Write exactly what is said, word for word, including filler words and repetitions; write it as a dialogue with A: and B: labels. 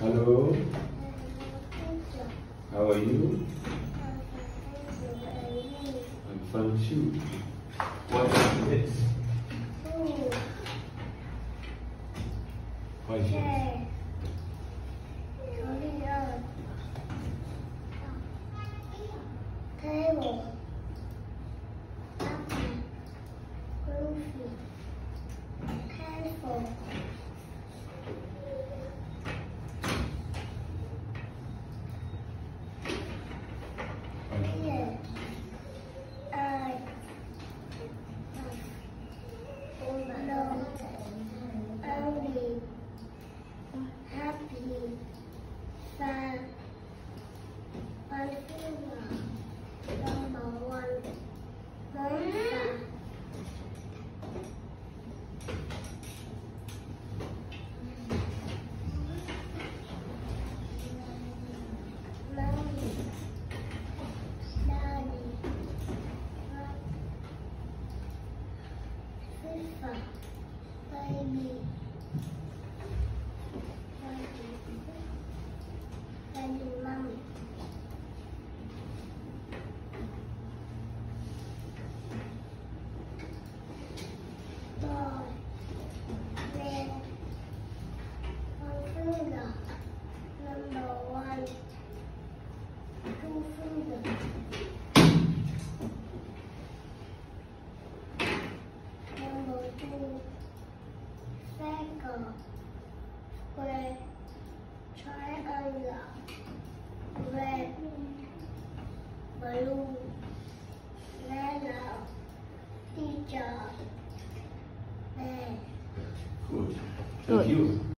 A: Hello. How are you? I'm fine too. What is this? What is this?
B: Table. Careful. Here. I. No. Only. Happy. Sad. One finger. Number one. Monster. Mommy. Daddy. Sister. Baby. Daddy, mommy. Boy. Red. One finger. Number one. Two fingers. Number two. Circle. Square. Triangle. Red. Blue.